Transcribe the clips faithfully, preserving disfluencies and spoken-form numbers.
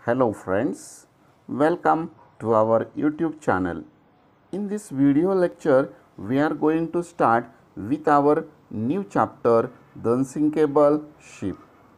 Hello friends, welcome to our YouTube channel. In this video lecture, we are going to start with our new chapter, The Unsinkable Ship.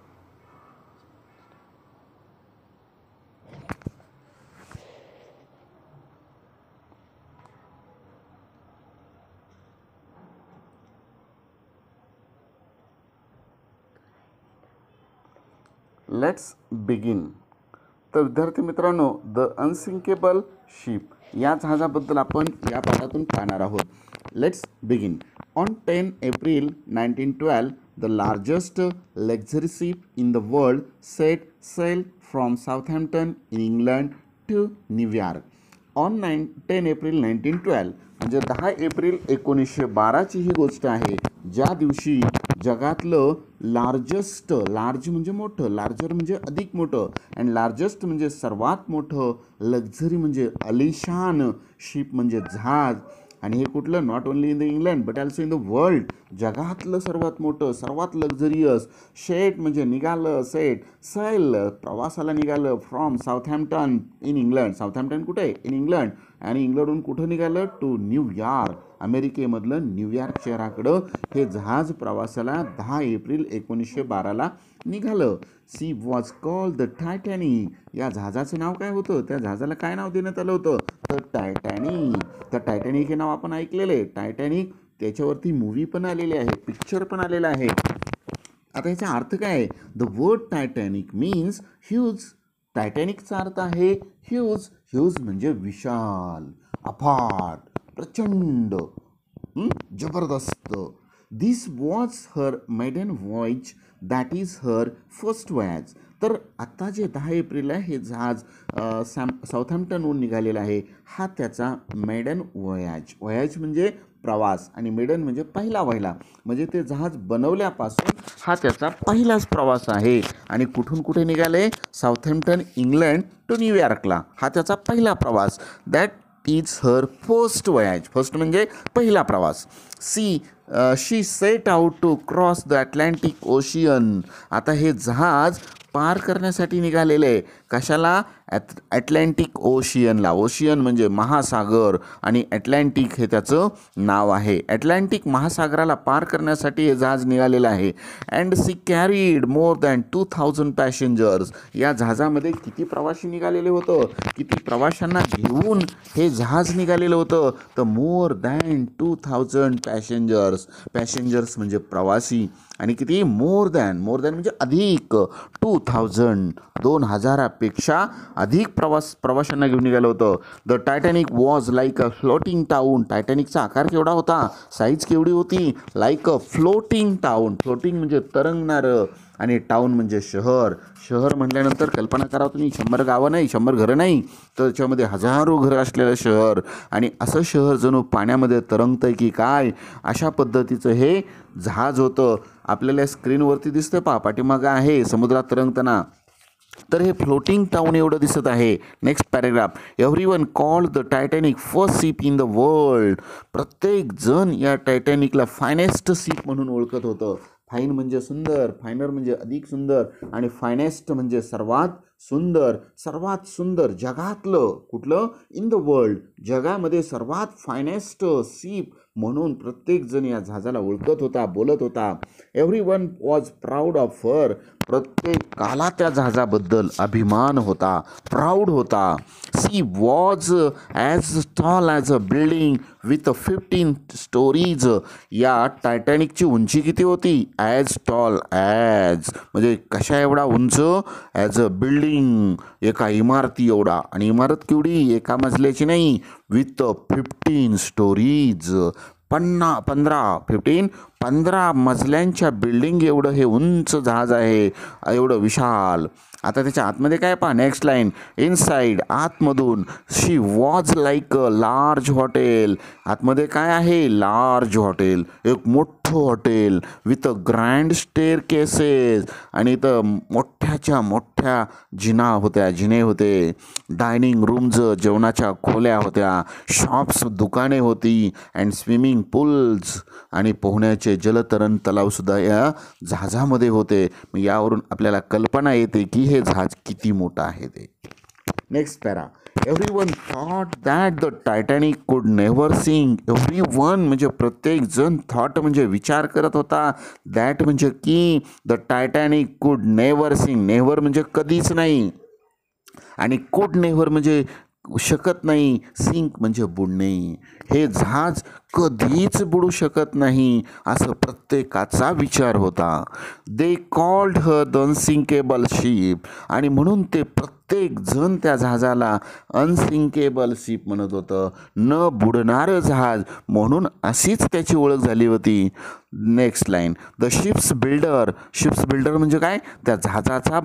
Let's begin. तर विद्यार्थी मित्रांनो, the unsinkable ship या जहाजाबद्दल आपण या पाठातून पाहणार आहोत. Let's begin. On ten April nineteen twelve the largest luxury ship in the world set sail from Southampton in England to New York. On nine ten April nineteen twelve म्हणजे दहा एप्रिल एकोणीसशे बाराची ही गोष्ट आहे, ज्या दिवशी जगातलं लार्जेस्ट, लार्ज म्हणजे मोठं, लार्जर म्हणजे अधिक मोठं, अँड लार्जेस्ट म्हणजे सर्वात मोठं, लक्झरी म्हणजे अलिशान, शिप म्हणजे जहाज. आणि हे कुठलं, not only in the England but also in the world, जगातलं सर्वात मोठं, सर्वात लक्झरियस. शेट म्हणजे निघालं, सेट सैल प्रवासाला निघालं, from Southampton in England. Southampton कुठे आहे, इन इंग्लंड. आणि इंग्लंडहून कुठं निघालं, टू न्यूयॉर्क, अमेरिकेमधलं न्यूयॉर्क शहराकडं हे जहाज प्रवासाला दहा एप्रिल एकोणीसशे बाराला निघालं. She was called the Titanic. या जहाजाचं नाव काय होतं, त्या जहाजाला काय नाव देण्यात आलं होतं, तर टायटॅनिक. तर टायटॅनिक हे नाव आपण ऐकलेलं आहे, टायटॅनिक. त्याच्यावरती मूवी पण आलेली आहे, पिक्चर पण आलेला आहे. आता याचा अर्थ काय आहे, the word Titanic means huge. टायटॅनिकचा अर्थ आहे ह्यूज. ह्यूज म्हणजे विशाल, अफाट, प्रचंड, जबरदस्त. This was her maiden voyage, that is her first voyage. तर आत्ता जे दहा एप्रिल आहे हे जहाज सॅम साऊथहॅम्प्टनहून निघालेलं आहे, हा त्याचा मेडन वॉयाज. वॉयाज म्हणजे प्रवास आणि मेडन म्हणजे पहिला वहिला, म्हणजे ते जहाज बनवल्यापासून हा त्याचा पहिलाच प्रवास आहे. आणि कुठून कुठे निघाले, साऊथहॅम्प्टन इंग्लंड टू न्यूयॉर्कला, हा त्याचा पहिला प्रवास. That is her first voyage. First म्हणजे पहिला प्रवास. She she set out to cross the Atlantic Ocean. आता हे जहाज पार करण्यासाठी निघालेले आहे, कशाला, ॲट ॲटलांटिक ओशियनला. ओशियन म्हणजे महासागर आणि अटलांटिक हे त्याचं नाव आहे. अटलांटिक महासागराला पार करण्यासाठी हे जहाज निघालेलं आहे. And she carried more than two thousand passengers. या जहाजामध्ये किती प्रवासी निघालेले होतं, किती प्रवाशांना घेऊन हे जहाज निघालेलं होतं, तर more than two thousand passengers. Passengers म्हणजे प्रवासी, आणि किती, मोर दॅन. मोर दॅन म्हणजे अधिक, टू थाउजंड दोन हजारापेक्षा अधिक प्रवास प्रवाशांना घेऊन निघालं होतं. The Titanic was like a floating town. टायटॅनिकचा आकार केवढा होता, साईज केवढी होती, like a floating town. Floating म्हणजे तरंगणारं, आणि टाऊन म्हणजे शहर. शहर म्हटल्यानंतर कल्पना करा तुम्ही, शंभर गावं नाही, शंभर घरं नाही, तर त्याच्यामध्ये हजारो घरं असलेलं शहर. आणि असं शहर जणू पाण्यामध्ये तरंगतंय की काय, अशा पद्धतीचं हे जहाज होतं. आपल्याला स्क्रीनवरती दिसतं पहा, पाठीमागं आहे समुद्रात तरंगताना, तर हे फ्लोटिंग टाऊन एवढं दिसत आहे. Next paragraph. Everyone called the Titanic first ship in the world. प्रत्येक जण या टायटॅनिकला फायनेस्ट शिप म्हणून ओळखत होतं. फाईन म्हणजे सुंदर, फायनर म्हणजे अधिक सुंदर, आणि फायनेस्ट म्हणजे सर्वात सुंदर. सर्वात सुंदर जगातलं कुठलं, इन द वर्ल्ड, जगामध्ये सर्वात फायनेस्ट शिप म्हणून प्रत्येक जण या जहाजाला ओळखत होता, बोलत होता. Everyone was proud of her. प्रत्येकाला त्या जहाजाबद्दल अभिमान होता, प्राऊड होता. She was as tall as a building with fifteen storeys. या टायटॅनिकची उंची किती होती, ॲज टॉल ॲज म्हणजे कशा एवढा उंच, ॲज अ बिल्डिंग एका इमारती एवढा. आणि इमारत केवढी, एका मजल्याची नाही, विथ फिफ्टीन स्टोरीज, पन्ना पंधरा फिफ्टीन पंधरा मजल्यांच्या बिल्डिंग एवढं हे उंच जहाज आहे, एवढं विशाल. आता त्याच्या आतमध्ये काय पहा, नेक्स्ट लाईन. इनसाइड आतमधून, she was like a large hotel. आतमध्ये काय आहे, लार्ज हॉटेल, एक मोठं hotel, with a grand staircases. आणि इथं मोठ्याच्या मोठ्या जिना होत्या, जिने होते. डायनिंग रूम्स जेवणाच्या खोल्या होत्या. शॉप्स दुकाने होती. अँड स्विमिंग पूल्स आणि पोहण्याचे जलतरण तलावसुद्धा या जहाजामध्ये होते. यावरून आपल्याला कल्पना येते की हे जहाज किती मोठं आहे ते. Next para. Everyone thought that the Titanic could never sink. Everyone म्हणजे प्रत्येक जण, थॉट म्हणजे विचार करत होता, दॅट म्हणजे की the Titanic could never sink. Never म्हणजे कधीच नाही, आणि कुड नेव्हर म्हणजे शकत नाही, सिंक म्हणजे बुडणे. हे जहाज कधीच बुडू शकत नाही असं प्रत्येकाचा विचार होता. They called her the unsinkable ship, आणि म्हणून ते प्रत्येक जण त्या जहाजाला अनसिंकेबल शिप म्हणत होतं, न बुडणारं जहाज, म्हणून अशीच त्याची ओळख झाली होती. Next line. The ship's builder. Ship's builder म्हणजे काय? त्या जहाजाचा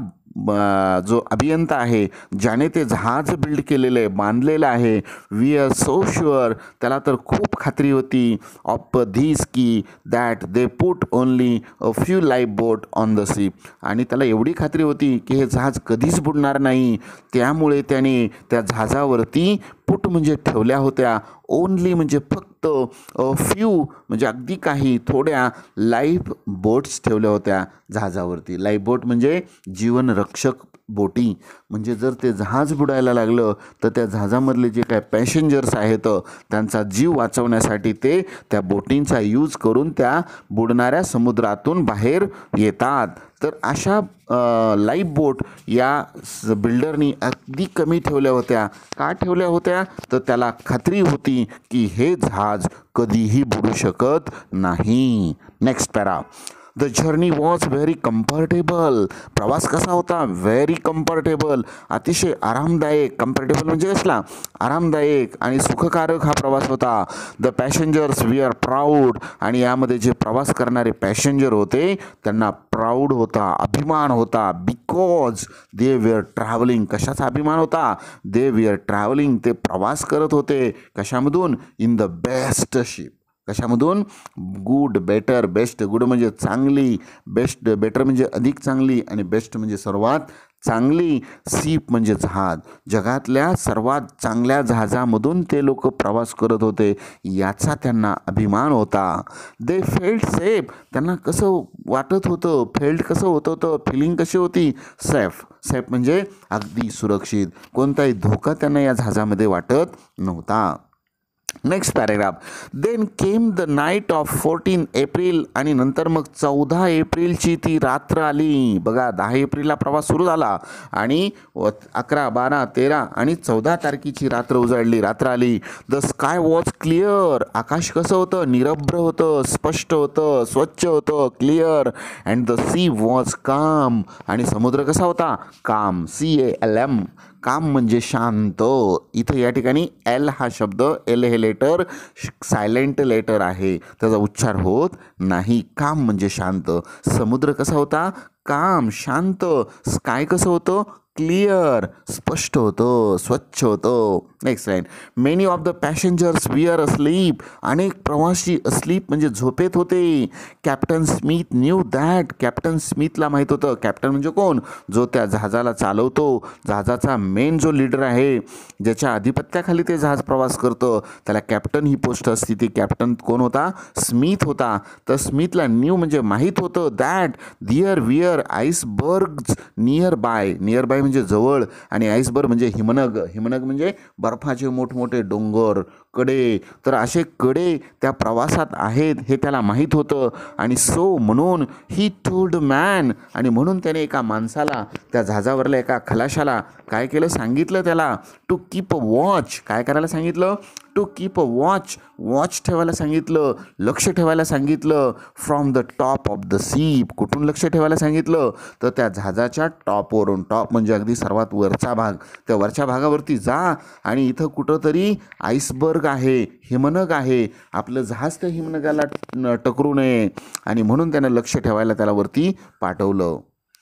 जो अभियंता आहे, ज्याने ते जहाज बिल्ड केलेलं आहे, बांधलेलं आहे, वी आर सो शुअर, त्याला तर खूप खात्री होती, ऑफ धीस की that they put only a few life boat on the ship, आणि त्याला एवढी खात्री होती की हे जहाज कधीच बुडणार नाही, त्यामुळे त्याने त्या जहाजावरती पुट म्हणजे ठेवल्या होत्या, ओनली म्हणजे फक्त, अ फ्यू म्हणजे अगदी काही, थोड्या लाईफ बोट्स ठेवल्या होत्या जहाजावरती. लाईफ बोट म्हणजे जीवनरक्षक बोटी. म्हणजे जर ते जहाज बुडायला लागलं तर त्या जहाजामधले जे काय पॅसेंजर्स आहेत त्यांचा जीव वाचवण्यासाठी ते त्या बोटींचा यूज करून त्या बुडणाऱ्या समुद्रातून बाहेर येतात. तर अशा लाईफ बोट या बिल्डरनी अगदी कमी ठेवल्या होत्या. का ठेवल्या होत्या? तर त्याला खात्री होती की हे जहाज कधीही बुडू शकत नाही. Next para. The journey was very comfortable. प्रवास कसा होता? व्हेरी कम्फर्टेबल, अतिशय आरामदायक. कम्फर्टेबल म्हणजे कसला? आरामदायक आणि सुखकारक हा प्रवास होता. The passengers were proud, आणि यामध्ये जे प्रवास करणारे पॅसेंजर होते त्यांना प्राऊड होता, अभिमान होता, because they were travelling. कशाचा अभिमान होता? दे वी आर ट्रॅव्हलिंग, ते प्रवास करत होते कशामधून? In the best ship. कशामधून? Good, better, best. गुड म्हणजे चांगली, बेस्ट, बेटर म्हणजे अधिक चांगली, आणि बेस्ट म्हणजे सर्वात चांगली. शिप म्हणजे जहाज. जगातल्या सर्वात चांगल्या जहाजामधून ते लोक प्रवास करत होते, याचा त्यांना अभिमान होता. They felt safe. त्यांना कसं वाटत होतं? फेल्ट कसं होत होतं? फिलिंग कशी होती? सेफ. सेफ म्हणजे अगदी सुरक्षित, कोणताही धोका त्यांना या जहाजामध्ये वाटत नव्हता. Next paragraph. Then came the night of fourteen April, आणि नंतर मग चौदा एप्रिलची ती रात्र आली. बघा, दहा एप्रिलला प्रवास सुरू झाला आणि अकरा, बारा, तेरा आणि चौदा तारखेची रात्र उजाडली, रात्र आली. The sky was clear. आकाश कसं होतं? निरभ्र होतं, स्पष्ट होतं, स्वच्छ होतं, clear. And the sea was calm, आणि समुद्र कसा होता? Calm. C A L M. Calm म्हणजे शांत. इथं या ठिकाणी एल हा शब्द, एल हे लेटर सायलेंट लेटर आहे, त्याचा उच्चार होत नाही. काम म्हणजे शांत. समुद्र कसा होता? काम, शांत. स्काय कसं होतं? क्लिअर, स्पष्ट होतं, स्वच्छ होतं. Next line. Many of the passengers were asleep. अनेक प्रवासी अस्लीप म्हणजे झोपेत होते. Captain Smith knew that. Captain स्मिथला माहीत होतं. कॅप्टन म्हणजे कोण? जो त्या जहाजाला चालवतो, जहाजाचा मेन जो लीडर आहे, ज्याच्या आधिपत्याखाली ते जहाज प्रवास करतं, त्याला कॅप्टन ही पोस्ट असते. ती कॅप्टन कोण होता? स्मिथ होता. तर स्मिथला न्यू म्हणजे माहीत होतं, that there were icebergs nearby. Nearby म्हणजे जवळ, आणि आईसबर्ग म्हणजे हिमनग. हिमनग म्हणजे बर्फाचे मोठमोठे डोंगर, कडे. तर असे कडे त्या प्रवासात आहेत हे त्याला माहीत होतं, आणि सो म्हणून ही टोल्ड मॅन, आणि म्हणून त्याने एका माणसाला, त्या जहाजावरल्या एका खलाशाला काय केलं? सांगितलं त्याला, टू कीप अ वॉच. काय करायला सांगितलं? To keep a watch. Watch ठेवायला सांगितलं, लक्ष ठेवायला सांगितलं. From the top of the ship. कुठून लक्ष ठेवायला सांगितलं? तर त्या जहाजाच्या टॉपवरून. टॉप म्हणजे अगदी सर्वात वरचा भाग. त्या वरच्या भागावरती जा, आणि इथं कुठंतरी आईसबर्ग आहे, हिमनग आहे, आपलं जहाज त्या हिमनगाला टकरू नये, आणि म्हणून त्यानं लक्ष ठेवायला त्याला वरती पाठवलं.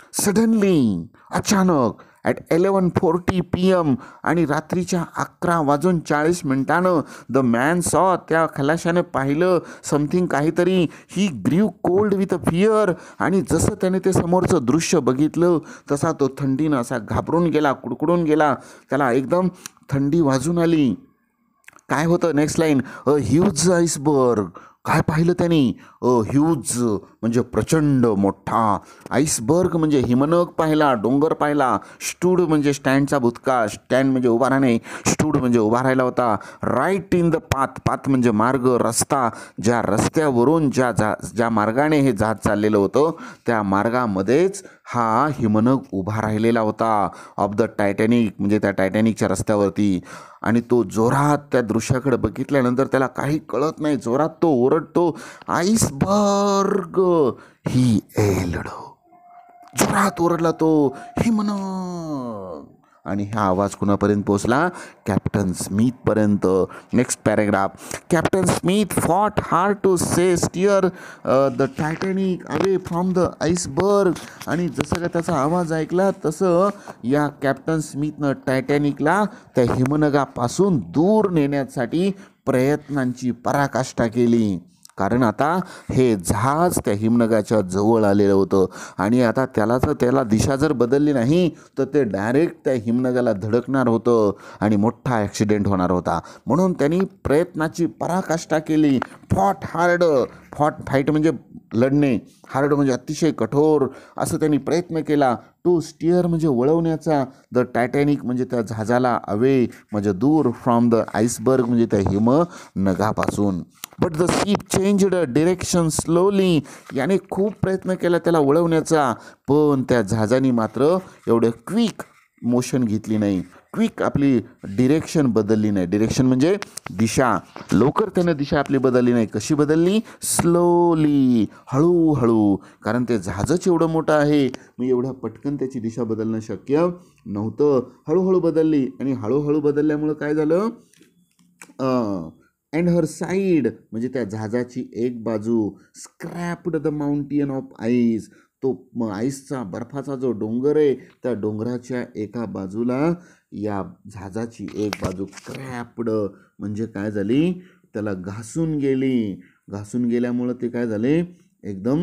सडनली, अचानक, at eleven forty P M, आणि रात्रीच्या अकरा वाजून चाळीस मिनिटानं, द मॅन सॉ, त्या खलाशाने पाहिलं, समथिंग काहीतरी. He grew cold with a fear, आणि जसं त्याने ते समोरचं दृश्य बघितलं तसा तो थंडीनं असा घाबरून गेला, कुडकुडून गेला. त्याला एकदम थंडी वाजून आली. काय होतं? Next line. A huge iceberg. काय पाहिलं त्यांनी? अ ह्यूज म्हणजे प्रचंड मोठा, आईसबर्ग म्हणजे हिमनग पाहिला, डोंगर पाहिला, स्टूड म्हणजे स्टँडचा भूतकाळ, स्टँड म्हणजे उभा राहणे, स्टूड म्हणजे उभा राहिला होता, right in the path, path म्हणजे मार्ग, रस्ता, ज्या रस्त्यावरून ज्या जा ज्या मार्गाने हे जहाज चाललेलं होतं त्या मार्गामध्येच हा हिमनग उभा राहिलेला होता ऑफ द टायटॅनिक, म्हणजे त्या टायटॅनिकच्या रस्त्यावरती. आणि तो जोरात त्या दृश्याकडे बघितल्यानंतर त्याला काही कळत नाही, जोरात तो ओरडतो, आईसबर्ग ही एल्ड. जोरात ओरडला तो, हिमनग. आणि हा आवाज कुणापर्यंत पोहोचला? कॅप्टन स्मिथपर्यंत. Next paragraph. Captain Smith fought hard to say steer the Titanic away from the iceberg. आणि जसं का त्याचा आवाज ऐकला तसं या कॅप्टन स्मिथनं टायटॅनिकला त्या हिमनगापासून दूर नेण्यासाठी प्रयत्नांची पराकाष्ठा केली. कारण आता हे जहाज त्या हिमनगाच्या जवळ आलेलं होतं आणि आता त्याला तर त्याला दिशा जर बदलली नाही तर ते डायरेक्ट त्या हिमनगाला धडकणार होतं आणि मोठा ॲक्सिडेंट होणार होता. म्हणून त्यांनी प्रयत्नाची पराकाष्ठा केली. फॉट हार्ड, फॉट फाईट म्हणजे लढणे, हार्ड म्हणजे अतिशय कठोर, असं त्यांनी प्रयत्न केला. टू स्टिअर म्हणजे वळवण्याचा, द टायटॅनिक म्हणजे त्या जहाजाला, अवे म्हणजे दूर, फ्रॉम द आईसबर्ग म्हणजे त्या हिमनगापासून. But the ship changed direction slowly. याने खूप प्रयत्न केला त्याला वळवण्याचा, पण त्या जहाजाने मात्र एवढं क्विक मोशन घेतली नाही, क्विक आपली डिरेक्शन बदलली नाही. डिरेक्शन म्हणजे दिशा, लवकर त्यानं दिशा आपली बदलली नाही. कशी बदलली? स्लोली, हळूहळू. कारण ते जहाजच एवढं मोठं आहे, मग एवढ्या पटकन त्याची दिशा बदलणं शक्य नव्हतं. हळूहळू बदलली आणि हळूहळू बदलल्यामुळं काय झालं? अँड हर साईड म्हणजे त्या जहाजाची एक बाजू, scraped the mountain of ice, तो आईसचा बर्फाचा जो डोंगर आहे त्या डोंगराच्या एका बाजूला या जहाजाची एक बाजू क्रॅप्ड म्हणजे काय झाली? त्याला घासून गेली. घासून गेल्यामुळं ते काय झाले? एकदम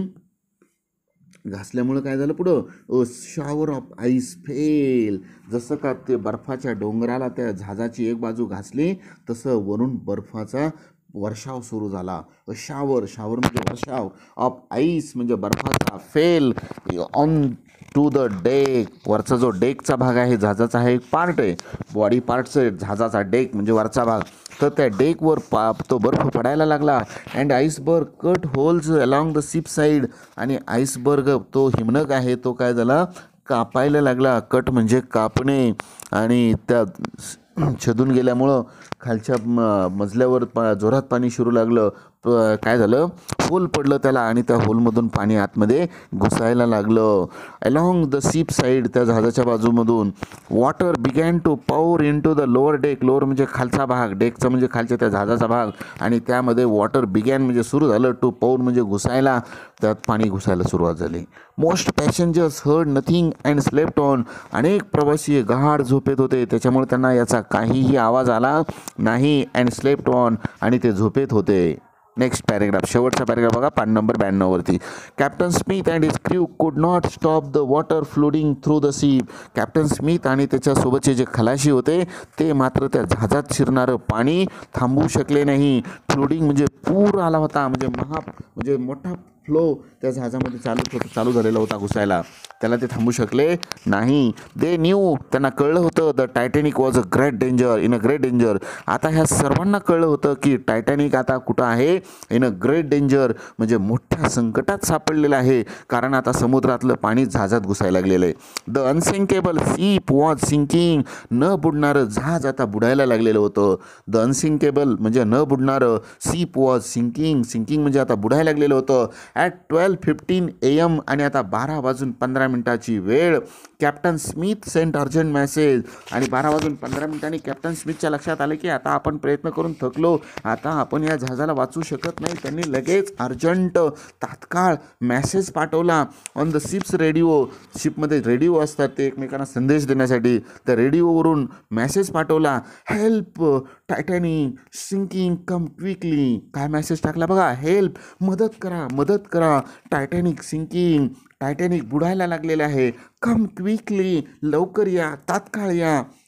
घासल्यामुळं काय झालं पुढं? A shower of ice fell. जसं का ते बर्फाच्या डोंगराला त्या जहाजाची एक बाजू घासली तसं वरून बर्फाचा वर्षाव सुरू झाला. अ शावर, शावर म्हणजे वर्षाव, ऑफ आईस म्हणजे बर्फाचा, fell onto the deck. वरचा जो डेकचा भाग आहे जहाजाचा हा एक पार्ट आहे, बॉडी पार्टचं आहे जहाजाचा डेक म्हणजे वरचा भाग. तर त्या डेकवर पा तो बर्फ पडायला लागला. And iceberg cut holes along the ship side. आणि आईसबर्ग तो हिमनग आहे तो काय झाला? कापायला लागला. कट म्हणजे कापणे. आणि त्या छेदून गेल्यामुळं खालच्या म मजल्यावर पा जोरात पाणी शिरू लागलं. काय झालं? होल पडलं त्याला आणि त्या होलमधून पाणी आतमध्ये घुसायला लागलं. अलॉंग द शिप साईड त्या जहाजाच्या बाजूमधून water began to power into the lower deck. Lower म्हणजे खालचा भाग, डेकचा म्हणजे खालच्या त्या जहाजाचा भाग. आणि त्यामध्ये वॉटर बिगॅन म्हणजे सुरू झालं, टू पावर म्हणजे घुसायला, त्यात पाणी घुसायला सुरुवात झाली. Most passengers heard nothing and slept on. अनेक प्रवासी गाढ झोपेत होते, त्याच्यामुळे त्यांना याचा काहीही आवाज आला नाही. अँड स्लेप्ट ऑन आणि ते झोपेत होते. नेक्स्ट पॅरेग्राफ, शेवटचा पॅरेग्राफ बघा, पान नंबर ब्याण्णववरती. Captain Smith and his crew could not stop the water flooding through the ship. Captain Smith आणि त्याच्यासोबतचे जे खलाशी होते ते मात्र त्या जहाजात शिरणारं पाणी थांबवू शकले नाही. फ्लोडिंग म्हणजे पूर आला होता, म्हणजे महा म्हणजे मोठा फ्लो त्या जहाजामध्ये चालू होता चालू झालेला होता घुसायला, त्याला ते थांबू शकले नाही. दे न्यू, त्यांना कळलं होतं, the Titanic was a great danger, in a great danger. आता ह्या सर्वांना कळलं होतं की टायटॅनिक आता कुठं आहे? इन अ ग्रेट डेंजर म्हणजे मोठ्या संकटात सापडलेलं आहे, कारण आता समुद्रातलं पाणी जहाजात घुसायला लागलेलं आहे. The unsinkable ship was sinking. न बुडणारं जहाज आता बुडायला लागलेलं होतं. द अनसिंकेबल म्हणजे न बुडणारं, शिप वॉज सिंकिंग, सिंकिंग म्हणजे आता बुडायला लागलेलं होतं. At twelve fifteen A M आणि आता बारा वाजून पंधरा मिनिटाची वेळ. Captain Smith sent urgent message. आणि बारा वाजून पंधरा मिनिटांनी कॅप्टन स्मिथच्या लक्षात आलं की आता आपण प्रयत्न करून थकलो, आता आपण या जहाजाला वाचू शकत नाही. त्यांनी लगेच अर्जंट तात्काळ मेसेज पाठवला ऑन द शिप्स रेडिओ. शिपमध्ये रेडिओ असतात ते एकमेकांना संदेश देण्यासाठी, त्या रेडिओवरून मेसेज पाठवला, help Titanic sinking come quickly. काय मेसेज टाकला बघा? हेल्प, मदत करा, मदत करा, टायटॅनिक सिंकिंग, टायटॅनिक बुडायला लागलेले आहे, कम क्विकली, लवकर या, तात्काळ या.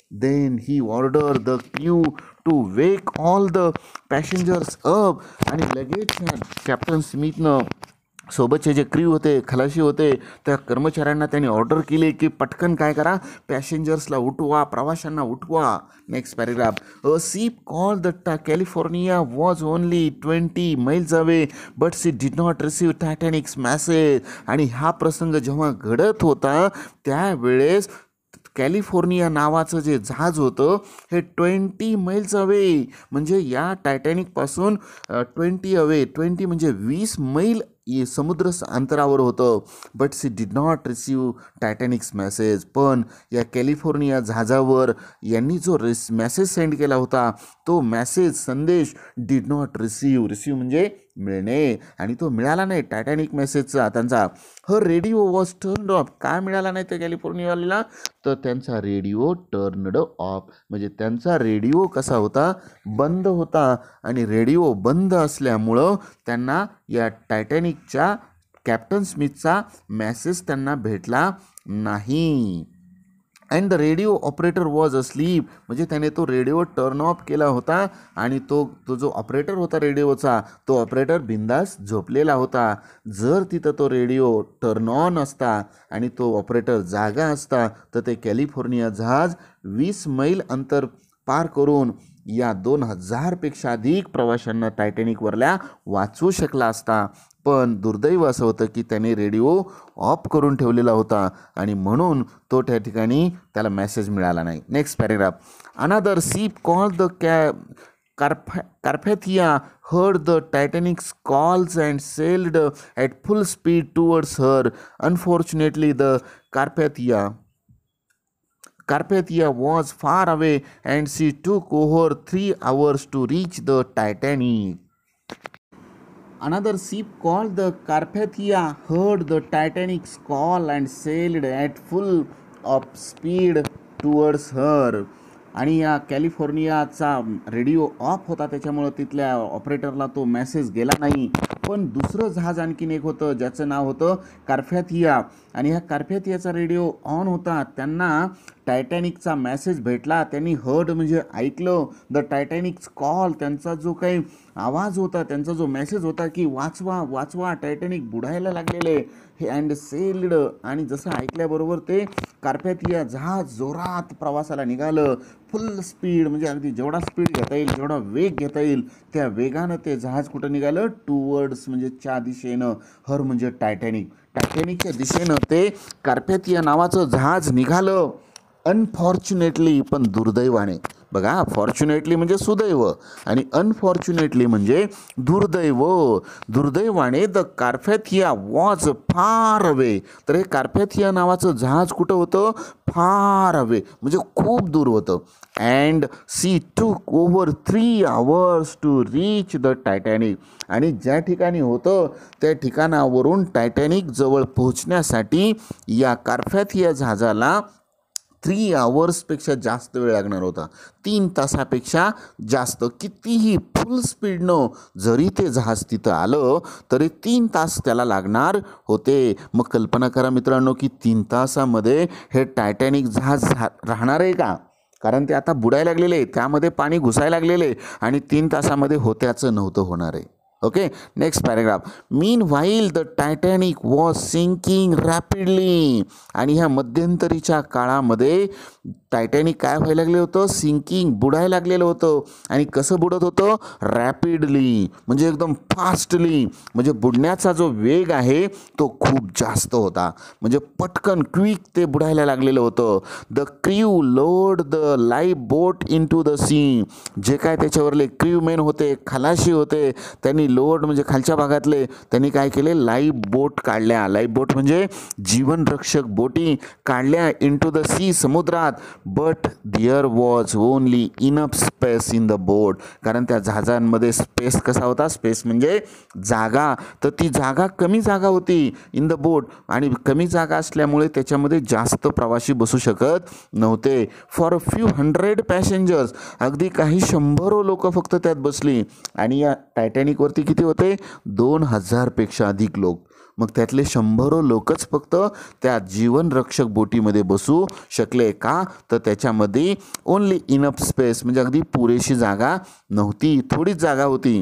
Then he order the crew to wake all the passengers up. आणि लगेच कॅप्टन स्मिथनं सोबतचे जे क्रू होते, खलाशी होते, त्या कर्मचाऱ्यांना त्यांनी ऑर्डर केली की पटकन काय करा, पॅसेंजर्सला उठवा, प्रवाशांना उठवा. Next paragraph. A ship call the टा California was only twenty miles away but she did not receive Titanic's message. आणि हा प्रसंग जेव्हा घडत होता त्यावेळेस कॅलिफोर्निया नावाचं जे जहाज होतं हे ट्वेंटी मैल्स अवे, म्हणजे या टायटॅनिकपासून ट्वेंटी अवे, ट्वेंटी म्हणजे वीस मैल समुद्र अंतरावर होतं. But she did not receive Titanic's message. पण या कॅलिफोर्निया जहाजावर यांनी जो रिस मॅसेज सेंड केला होता तो मॅसेज संदेश डिड नॉट रिसीव्ह, रिसीव्ह म्हणजे मिळणे, आणि तो मिळाला नाही टायटॅनिक मेसेजचा त्यांचा. Her radio was turned off. काय मिळाला नाही त्या कॅलिफोर्नियावाल्याला, तर त्यांचा रेडिओ टर्न्ड ऑफ, म्हणजे त्यांचा रेडिओ कसा होता, बंद होता. आणि रेडिओ बंद असल्यामुळं त्यांना या टायटॅनिकच्या कॅप्टन स्मिथचा मेसेज त्यांना भेटला नाही. And the radio operator was asleep, म्हणजे त्याने तो रेडिओ टर्न ऑफ केला होता आणि तो तो जो ऑपरेटर होता रेडिओचा तो ऑपरेटर बिंदास झोपलेला होता. जर तिथं तो रेडिओ टर्न ऑन असता आणि तो ऑपरेटर जागा असता तर ते कॅलिफोर्निया जहाज वीस मैल अंतर पार करून या दोन हजारपेक्षा अधिक प्रवाशांना टायटॅनिकवरल्या वाचवू शकला असता. पण दुर्दैव असं होतं की त्याने रेडिओ ऑफ करून ठेवलेला होता आणि म्हणून तो त्या ठिकाणी त्याला मेसेज मिळाला नाही. Next paragraph. Another ship call the कॅ कार्फॅ कार्पॅथिया heard the Titanic's calls and sailed at full speed towards her. Unfortunately, the Carpathia Carpathia was far away and she took over three hours to reach the Titanic. Another ship called the Carpathia heard the Titanic's call and sailed at full of speed towards her. आणि या कॅलिफोर्नियाचा radio of होता त्याच्यामुळं तिथल्या ऑपरेटरला तो message गेला नाही. पण दुसरं जहाज आणखीन एक होतं ज्याचं नाव होतं कार्पॅथिया, आणि ह्या कार्पॅथियाचा रेडिओ ऑन होता. त्यांना टायटॅनिकचा मेसेज भेटला. त्यांनी हर्ड म्हणजे ऐकलं द टायटॅनिक्स कॉल, त्यांचा जो काही आवाज होता, त्यांचा जो मेसेज होता की वाचवा वाचवा टायटॅनिक बुडायला लागलेले हे, अँड सेल्ड. आणि जसं ऐकल्याबरोबर ते कार्पॅथिया जहाज जोरात प्रवासाला निघालं. फुल स्पीड म्हणजे अगदी जेवढा स्पीड घेता येईल जेवढा वेग घेता येईल त्या वेगानं ते जहाज कुठं निघालं, टूवर्ड्स म्हणजे च्या दिशेनं, हर म्हणजे टायटॅनिक, टायटॅनिकच्या दिशेनं ते कार्पॅथिया नावाचं जहाज निघालं. अनफॉर्च्युनेटली, पण दुर्दैवाने, बघा फॉर्च्युनेटली म्हणजे सुदैव आणि अनफॉर्च्युनेटली म्हणजे दुर्दैव. दुर्दैवाने the Carpathia was far away. तर हे कार्पॅथिया नावाचं जहाज कुठं होतं, फार अवे म्हणजे खूप दूर होतं. And she took over three hours to reach the Titanic. आणि ज्या ठिकाणी होतं त्या ठिकाणावरून टायटॅनिक जवळ पोहोचण्यासाठी या कार्पॅथिया जहाजाला थ्री आवर्सपेक्षा जास्त वेळ लागणार होता, तीन तासापेक्षा जास्त. कितीही फुल स्पीडनं जरी ते जहाज तिथं आलं तरी तीन तास त्याला लागणार होते. मग कल्पना करा मित्रांनो की तीन तासामध्ये हे टायटॅनिक जहाज राहणार आहे का, कारण ते आता बुडायला लागलेले, त्यामध्ये पाणी घुसायला लागलेले आणि तीन तासामध्ये होत्याचं नव्हतं होणार आहे. Okay, next paragraph. Meanwhile the Titanic was sinking rapidly. आणि ह्या मध्यंतरीच्या काळामध्ये टायटॅनिक काय व्हायला लागलं होतं, सिंकिंग बुडायला लागलेलं होतं. आणि कसं बुडत होतं, रॅपिडली म्हणजे एकदम फास्टली, म्हणजे बुडण्याचा जो वेग आहे तो खूप जास्त होता, म्हणजे पटकन क्विक ते बुडायला लागलेलं होतं. The crew load the lifeboat into the sea. जे काय त्याच्यावरले क्रूमेन होते, खलाशी होते, त्यांनी लोड म्हणजे खालच्या भागातले त्यांनी काय केले, लाईफ बोट काढल्या. लाईफ बोट म्हणजे जीवनरक्षक बोटी काढल्या इन टू द सी, समुद्रात. But there was only enough space in the boat. कारण त्या जहाजांमध्ये स्पेस कसा होता, स्पेस म्हणजे जागा, तर ती जागा कमी जागा होती इन द बोट. आणि कमी जागा असल्यामुळे त्याच्यामध्ये जास्त प्रवासी बसू शकत नव्हते. For a few hundred passengers, अगदी काही शंभरो लोक फक्त त्यात बसली. आणि या टायटॅनिकवरती किती होते, दोन हजारपेक्षा अधिक लोक. मग त्यातले शंभरो लोकच फक्त त्या जीवनरक्षक बोटीमध्ये बसू शकले. का तर त्याच्यामध्ये ओन्ली इनफ स्पेस म्हणजे अगदी पुरेशी जागा नव्हती, थोडीच जागा होती.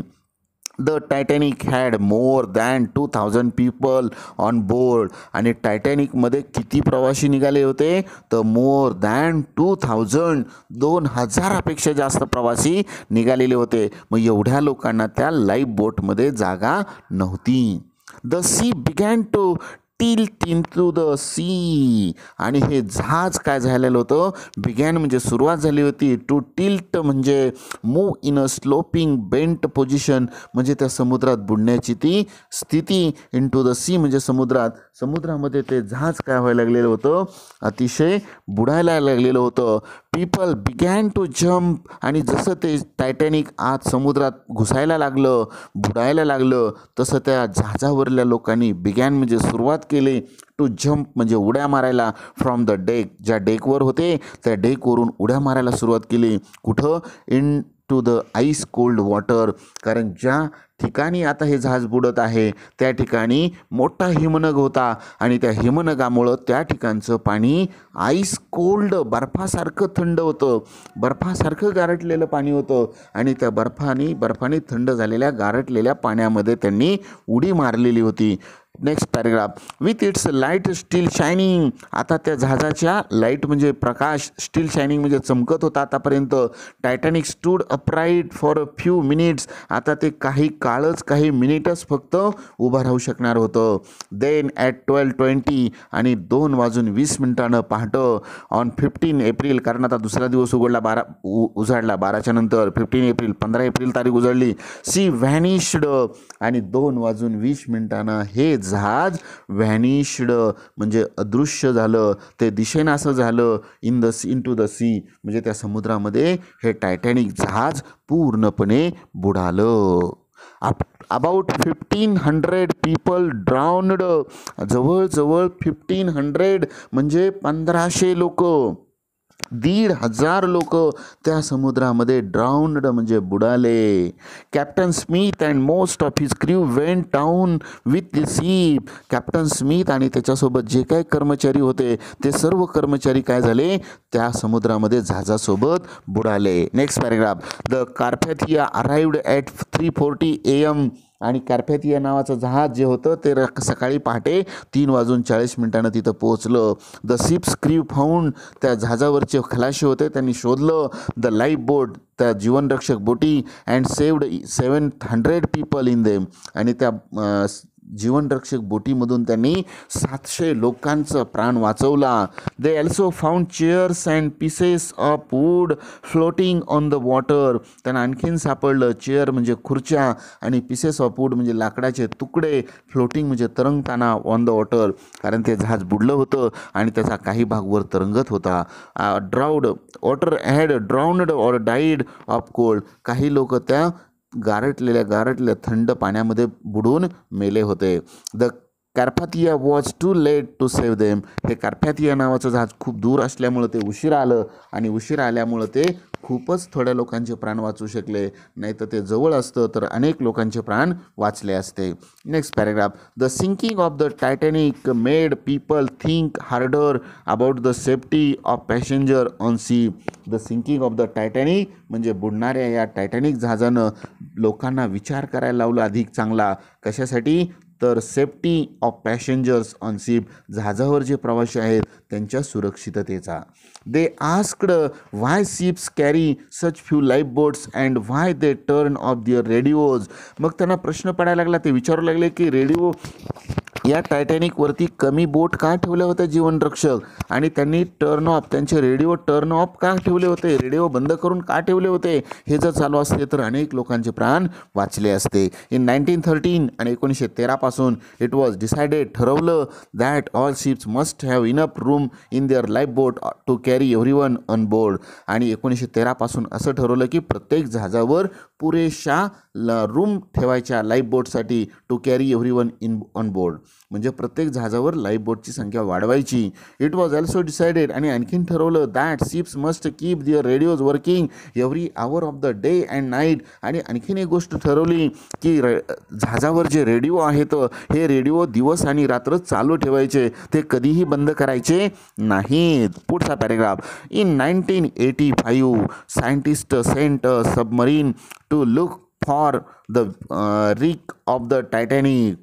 The Titanic had more than two thousand people on board. आणि टायटॅनिकमध्ये किती प्रवासी निघाले होते तर मोर दॅन टू थाउजंड दोन हजारापेक्षा जास्त प्रवासी निघालेले होते. मग एवढ्या लोकांना त्या लाईफ बोटमध्ये जागा नव्हती. The sea began to tilt into the sea. आणि हे जहाज काय झालेलं होतं, बिगॅन म्हणजे सुरुवात झाली होती, टू टिल्ट म्हणजे move in a sloping bent position म्हणजे त्या समुद्रात बुडण्याची ती स्थिती. इन टू द सी म्हणजे समुद्रात, समुद्रामध्ये ते जहाज काय व्हायला लागलेलं होतं, अतिशय बुडायला लागलेलं होतं. People began to jump. आणि जसं ते टायटॅनिक आत समुद्रात घुसायला लागलं, बुडायला लागलं, तसं त्या जहाजावरल्या लोकांनी बिगॅन म्हणजे सुरुवात केली टू जम्प म्हणजे उड्या मारायला फ्रॉम द डेक. ज्या डेकवर होते त्या डेकवरून उड्या मारायला सुरुवात केली. कुठं, into the ice cold water. कारण ज्या ठिकाणी आता हे जहाज बुडत आहे त्या ठिकाणी मोठा हिमनग होता आणि त्या हिमनगामुळं त्या ठिकाणचं पाणी आईस कोल्ड बर्फासारखं थंड होतं, बर्फासारखं गारटलेलं पाणी होतं. आणि त्या बर्फाने बर्फाने थंड झालेल्या गारटलेल्या पाण्यामध्ये त्यांनी उडी मारलेली होती. Next paragraph. With its light still shining. आता त्या जहाजाच्या लाईट म्हणजे प्रकाश, स्टील शायनिंग म्हणजे चमकत होता आतापर्यंत. Titanic stood upright for a few minutes. आता ते काही काळच, काही मिनिटच फक्त उभं राहू शकणार होतं. देन ॲट ट्वेल्व ट्वेंटी आणि दोन वाजून वीस मिनिटानं पहाटं ऑन फिफ्टीन एप्रिल, कारण आता दुसरा दिवस उघडला, बारा उ उजाडला बाराच्या नंतर, फिफ्टीन एप्रिल पंधरा एप्रिल तारीख उजळली. सी व्हॅनिश्ड. आणि दोन वाजून वीस मिनिटानं हे जहाज व्हॅनिश्ड म्हणजे अदृश्य झालं, ते दिशेनासं झालं. In the sea into the sea म्हणजे त्या समुद्रामध्ये हे टायटॅनिक जहाज पूर्णपणे बुडालं. Up about fifteen hundred people drowned. जवळजवळ फिफ्टीन हंड्रेड म्हणजे पंधराशे लोक, दीड हजार लोक त्या समुद्रामध्ये ड्राउन्ड म्हणजे बुडाले. Captain Smith and most of his crew went down with the sea. Captain Smith आणि त्याच्यासोबत जे काही कर्मचारी होते ते सर्व कर्मचारी काय झाले, त्या समुद्रामध्ये जहाजासोबत बुडाले. Next paragraph. The Carpathia arrived at three forty A M. आणि कार्पॅथिया नावाचं जहाज जे होतं ते सकाळी पहाटे तीन वाजून चाळीस मिनिटानं तिथं पोहोचलं. The ship's crew found. त्या जहाजावरचे खलाशी होते त्यांनी शोधलं द लाईफ बोट, त्या जीवनरक्षक बोटी, and saved seven hundred people in them. आणि त्या जीवनरक्षक बोटीमधून त्यांनी सातशे लोकांचं प्राण वाचवला. They also found chairs and pieces of wood floating on the water. त्यांना आणखीन सापडलं चेअर म्हणजे खुर्च्या आणि पीसेस ऑफ वूड म्हणजे लाकडाचे तुकडे, फ्लोटिंग म्हणजे तरंगताना ऑन द वॉटर, कारण ते जहाज बुडलं होतं आणि त्याचा काही भाग वर तरंगत होता. Drowned water had drowned or died of cold. काही लोक त्या गारटलेल्या गारटलेल्या थंड पाण्यामध्ये बुडून मेले होते. The Carpathia was too late to save them. हे कार्पॅथिया नावाचं जहाज खूप दूर असल्यामुळं ते उशिरा आलं आणि उशिरा आल्यामुळं ते खूपच थोड्या लोकांचे प्राण वाचू शकले, नाही तर ते जवळ असतं तर अनेक लोकांचे प्राण वाचले असते. Next paragraph. The sinking of the Titanic made people think harder about the safety of passenger on sea. The sinking of the Titanic म्हणजे बुडणाऱ्या या टायटॅनिक जहाजानं लोकांना विचार करायला लावला अधिक चांगला. कशासाठी तर safety of passengers on ship, जहाजावर जे प्रवासी आहेत त्यांच्या सुरक्षिततेचा. They asked why ships carry such few lifeboats and why they turn off their radios. मग त्यांना प्रश्न पडायला लागला, ते विचारू लागले की रेडिओ या टायटॅनिकवरती कमी बोट का ठेवल्या होत्या जीवनरक्षक, आणि त्यांनी टर्न ऑफ त्यांचे रेडिओ टर्न ऑफ का ठेवले होते, रेडिओ बंद करून का ठेवले होते. हे जर चालू असते तर अनेक लोकांचे प्राण वाचले असते. इन नाईन्टीन थर्टीन आणि एकोणीसशे तेरापासून इट वॉज डिसाइडेड ठरवलं that all ships must have enough room in their lifeboat to carry everyone on board. आणि एकोणीसशे तेरापासून असं ठरवलं की प्रत्येक जहाजावर पुरेशा रूम ठेवायच्या लाईफ बोटसाठी to carry everyone in on board. म्हणजे प्रत्येक जहाजावर लाईफ बोटची संख्या वाढवायची. इट वॉज ऑल्सो डिसाइडेड आणि आणखीन ठरवलं that ships must keep their radios working every hour of the day and night. आणि आणखीन एक गोष्ट ठरवली की रे जहाजावर जे रेडिओ आहेत हे रेडिओ दिवस आणि रात्र चालू ठेवायचे, ते कधीही बंद करायचे नाहीत. पुढचा paragraph. In nineteen eighty five scientist sent a submarine to look for the wreck of the Titanic.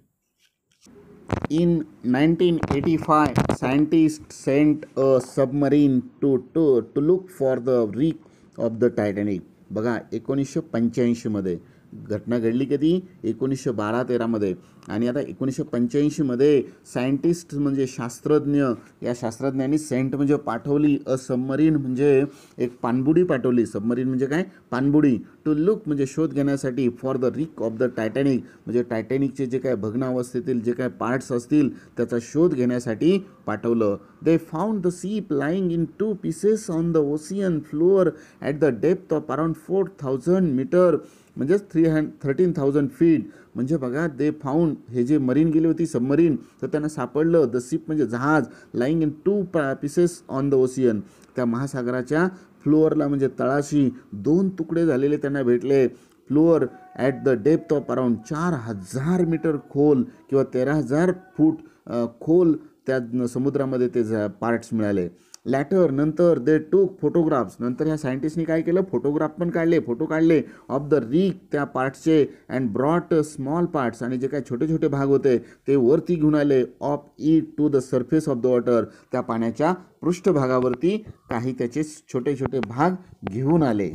In nineteen eighty-five, scientists sent a submarine to, to, to look for the wreck of the Titanic. बघा एकोणीसशे पंच्याऐंशीमध्ये घटना घडली कधी, एकोणीसशे बारा तेरामध्ये. आणि आता एकोणीसशे पंच्याऐंशीमध्ये सायंटिस्ट म्हणजे शास्त्रज्ञ, या शास्त्रज्ञांनी सेंट म्हणजे पाठवली, अ सबमरीन म्हणजे एक पाणबुडी पाठवली. सबमरीन म्हणजे काय, पाणबुडी. टू लुक म्हणजे शोध घेण्यासाठी, for the wreck of the Titanic म्हणजे टायटॅनिकचे जे काय भग्नावस्थेतील जे काय पार्ट्स असतील त्याचा शोध घेण्यासाठी पाठवलं. They found the ship lying in two pieces on the ocean floor at the depth of around four thousand metre म्हणजेच थ्री हंड थर्टीन थाउजंड फीट. म्हणजे बघा दे फाउंड, हे जे मरीन गेली होती सबमरीन, तर त्यांना सापडलं द शिप म्हणजे जहाज, lying in two pieces on the ocean, त्या महासागराच्या फ्लोअरला म्हणजे तळाशी दोन तुकडे झालेले त्यांना भेटले. Floor at the depth of around चार हजार मीटर खोल किंवा तेरा हजार फूट खोल त्या समुद्रामध्ये ते पार्ट्स मिळाले. लॅटर नंतर दे टूक फोटोग्राफ्स, नंतर ह्या सायंटिस्टनी काय केलं, फोटोग्राफ पण काढले, फोटो काढले ऑफ द रिक त्या पार्ट्सचे, अँड ब्रॉट स्मॉल पार्ट्स आणि जे काय छोटे छोटे भाग होते ते वरती घेऊन आले, of it to the surface of the water, त्या पाण्याच्या पृष्ठभागावरती काही त्याचे छोटे छोटे भाग घेऊन आले.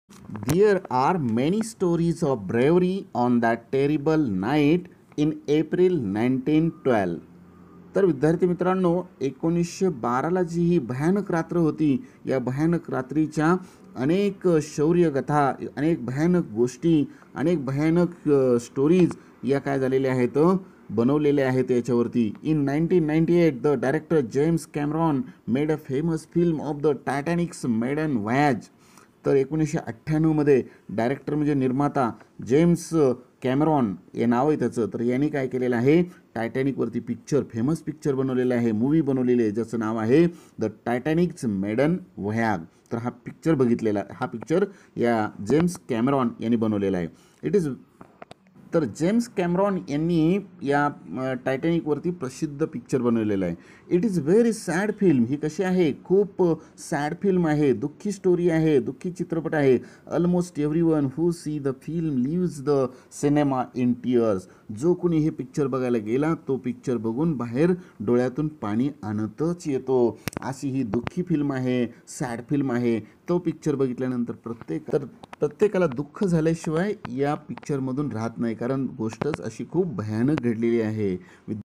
There are many stories of bravery on that terrible night in April nineteen twelve. तर विद्यार्थी मित्रांनो, एकोणीसशे बाराला जी ही भयानक रात्र होती, या भयानक रात्रीच्या अनेक शौर्यकथा, अनेक भयानक गोष्टी, अनेक भयानक स्टोरीज या काय झालेल्या आहेत, बनवलेल्या आहेत याच्यावरती. In nineteen ninety eight the director James Cameron made a famous film of the Titanic's maiden voyage. तर एकोणीसशे अठ्ठ्याण्णवमध्ये डायरेक्टर म्हणजे निर्माता जेम्स कॅमेरॉन हे नाव आहे त्याचं, तर यांनी काय केलेलं आहे, टायटॅनिकवरती पिक्चर, फेमस पिक्चर बनवलेला आहे, मूवी बनवलेली आहे, ज्याचं नाव आहे द टायटॅनिक्स मेडन व्हॉयज. तर हा पिक्चर बघितलेला, हा पिक्चर या जेम्स कॅमेरॉन यांनी बनवलेला आहे. इट इज तर जेम्स कॅमेरॉन यांनी या टायटॅनिकवरती प्रसिद्ध पिक्चर बनवलेला आहे. It is very sad film. ही कशी आहे, खूप सॅड फिल्म आहे, दुःखी स्टोरी आहे, दुःखी चित्रपट आहे. Almost everyone who see the film leaves the cinema in tears. जो कोणी हे पिक्चर बघायला गेला तो पिक्चर बघून बाहेर डोळ्यातून पाणी आणतच येतो. अशी ही दुःखी फिल्म आहे, सॅड फिल्म आहे. तो पिक्चर बघितल्यानंतर प्रत्येक तर प्रत्येकाला दुःख झाल्याशिवाय या पिक्चरमधून राहत नाही, कारण गोष्टच अशी खूप भयानक घडलेली आहे.